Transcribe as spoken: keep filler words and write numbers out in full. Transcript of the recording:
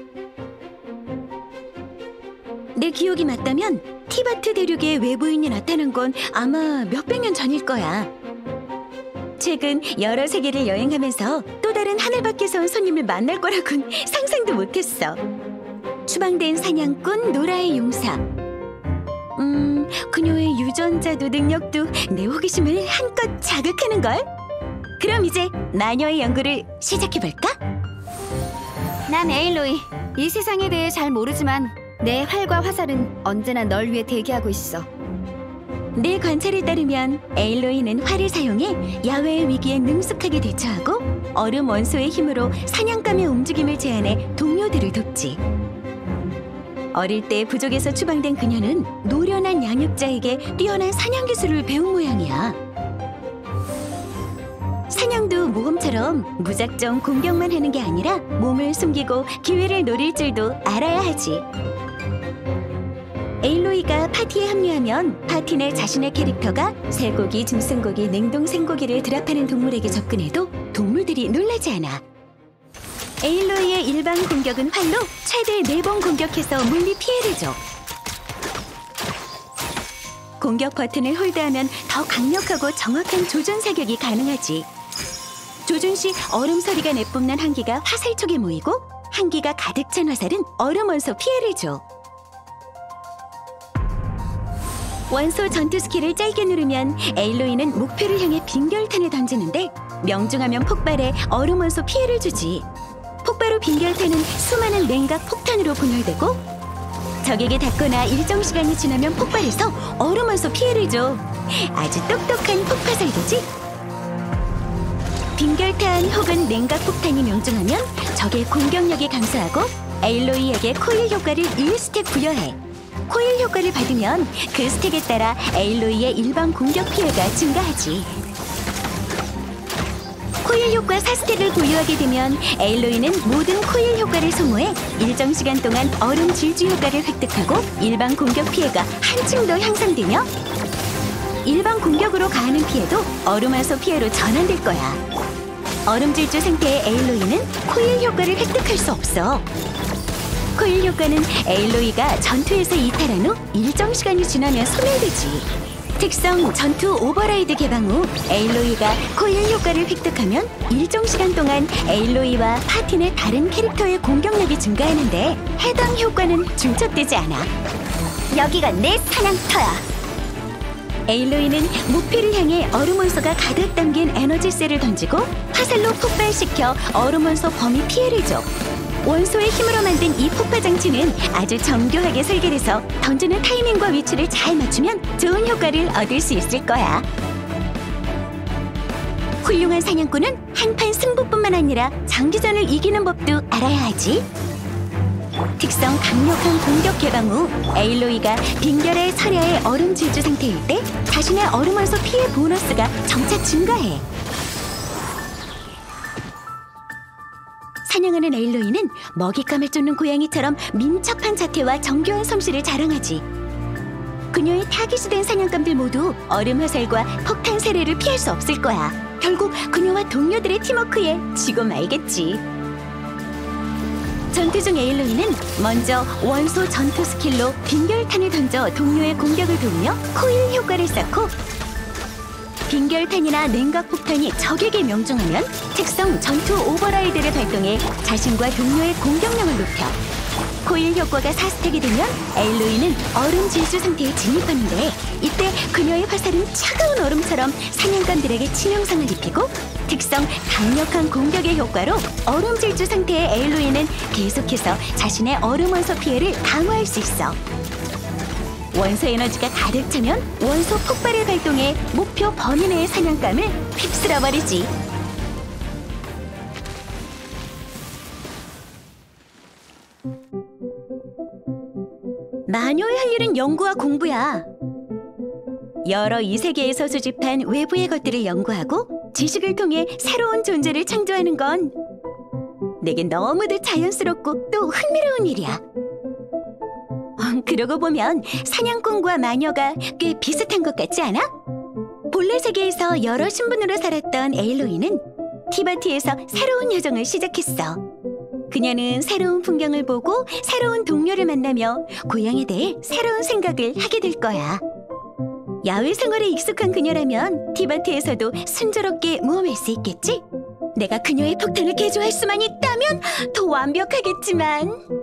내 기억이 맞다면 티바트 대륙에 외부인이 나타난 건 아마 몇백 년 전일 거야. 최근 여러 세계를 여행하면서 또 다른 하늘 밖에서 온 손님을 만날 거라곤 상상도 못했어. 추방된 사냥꾼 노라의 용사. 음, 그녀의 유전자도 능력도 내 호기심을 한껏 자극하는걸? 그럼 이제 마녀의 연구를 시작해볼까? 난 에일로이. 이 세상에 대해 잘 모르지만 내 활과 화살은 언제나 널 위해 대기하고 있어. 내 관찰에 따르면 에일로이는 활을 사용해 야외의 위기에 능숙하게 대처하고 얼음 원소의 힘으로 사냥감의 움직임을 제한해 동료들을 돕지. 어릴 때 부족에서 추방된 그녀는 노련한 양육자에게 뛰어난 사냥 기술을 배운 모양이야. 사냥도 모험처럼 무작정 공격만 하는 게 아니라 몸을 숨기고 기회를 노릴 줄도 알아야 하지. 에일로이가 파티에 합류하면 파티 내 자신의 캐릭터가 쇠고기, 중승고기, 냉동 생고기를 드랍하는 동물에게 접근해도 동물들이 놀라지 않아. 에일로이의 일반 공격은 활로 최대 네 번 공격해서 물리 피해를 줘. 공격 버튼을 홀드하면 더 강력하고 정확한 조준 사격이 가능하지. 조준 시 얼음 소리가 내뿜는 한기가 화살 쪽에 모이고 한기가 가득 찬 화살은 얼음 원소 피해를 줘. 원소 전투 스킬을 짧게 누르면 에일로이는 목표를 향해 빙결탄을 던지는데 명중하면 폭발해 얼음 원소 피해를 주지. 폭발 후 빙결탄은 수많은 냉각 폭탄으로 분열되고 적에게 닿거나 일정 시간이 지나면 폭발해서 얼음 원소 피해를 줘. 아주 똑똑한 폭파살도지. 빙결탄 혹은 냉각 폭탄이 명중하면 적의 공격력이 감소하고 에일로이에게 코일 효과를 일 스택 부여해. 코일 효과를 받으면 그 스택에 따라 에일로이의 일반 공격 피해가 증가하지. 코일 효과 사 스택을 보유하게 되면 에일로이는 모든 코일 효과를 소모해 일정 시간 동안 얼음 질주 효과를 획득하고 일반 공격 피해가 한층 더 향상되며 일반 공격으로 가하는 피해도 얼음 원소 피해로 전환될 거야. 얼음 질주 상태의 에일로이는 코일 효과를 획득할 수 없어. 코일 효과는 에일로이가 전투에서 이탈한 후 일정 시간이 지나면 소멸되지. 특성 전투 오버라이드 개방 후 에일로이가 코일 효과를 획득하면 일정 시간 동안 에일로이와 파티 내 다른 캐릭터의 공격력이 증가하는데 해당 효과는 중첩되지 않아. 여기가 내 사냥터야. 에일로이는 목표를 향해 얼음 원소가 가득 담긴 에너지셀을 던지고 화살로 폭발시켜 얼음 원소 범위 피해를 줘. 원소의 힘으로 만든 이 폭파 장치는 아주 정교하게 설계돼서 던지는 타이밍과 위치를 잘 맞추면 좋은 효과를 얻을 수 있을 거야. 훌륭한 사냥꾼은 한판 승부뿐만 아니라 장기전을 이기는 법도 알아야 하지. 특성 강력한 공격 개방 후 에일로이가 빙결의 철야의 얼음 질주 상태일 때 자신의 얼음 원소 피해 보너스가 점차 증가해. 사냥하는 에일로이는 먹잇감을 쫓는 고양이처럼 민첩한 자태와 정교한 솜씨를 자랑하지. 그녀의 타깃이 사냥감들 모두 얼음 화살과 폭탄 세례를 피할 수 없을 거야. 결국 그녀와 동료들의 팀워크에 지고 말겠지. 전투 중 에일로이는 먼저 원소 전투 스킬로 빙결탄을 던져 동료의 공격을 도우며 코일 효과를 쌓고 빙결탄이나 냉각폭탄이 적에게 명중하면 특성 전투 오버라이드를 발동해 자신과 동료의 공격력을 높여 코일 효과가 사 스택이 되면 에일로이는 얼음 질주 상태에 진입하는데 이때 그녀의 화살은 차가운 얼음처럼 사냥감들에게 치명상을 입히고 특성 강력한 공격의 효과로 얼음 질주 상태의 에일로이는 계속해서 자신의 얼음 원소 피해를 강화할 수 있어. 원소 에너지가 가득 차면 원소 폭발을 발동해 목표 범위 내의 사냥감을 휩쓸어버리지. 마녀의 할 일은 연구와 공부야. 여러 이 세계에서 수집한 외부의 것들을 연구하고 지식을 통해 새로운 존재를 창조하는 건 내겐 너무도 자연스럽고 또 흥미로운 일이야. 그러고 보면 사냥꾼과 마녀가 꽤 비슷한 것 같지 않아? 본래 세계에서 여러 신분으로 살았던 에일로이는 티바티에서 새로운 여정을 시작했어. 그녀는 새로운 풍경을 보고 새로운 동료를 만나며 고향에 대해 새로운 생각을 하게 될 거야. 야외 생활에 익숙한 그녀라면 티바트에서도 순조롭게 모험할 수 있겠지? 내가 그녀의 폭탄을 개조할 수만 있다면 더 완벽하겠지만...